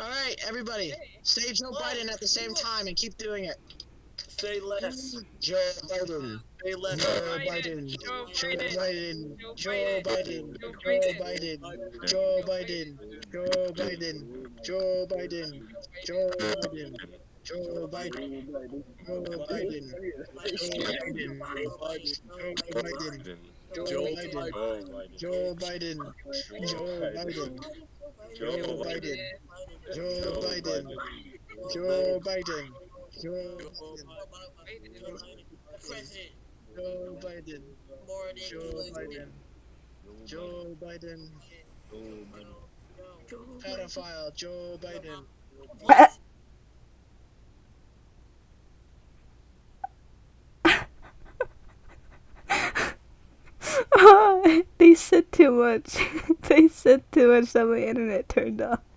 Alright, everybody, say Joe Biden at the same time and keep doing it. Say less. Joe Biden. Say less. Joe Biden. Joe Biden. Joe Biden. Joe Biden. Joe Biden. Joe Biden. Joe Biden. Joe Biden. Joe Biden. Joe Biden. Joe Biden. Joe Biden. Joe Biden. Joe Biden. Joe Biden. Joe Biden. Joe President. Joe Biden. More than Joe Biden. Joe Biden. Pedophile. Joe Biden. They said too much. They said too much that my internet turned off.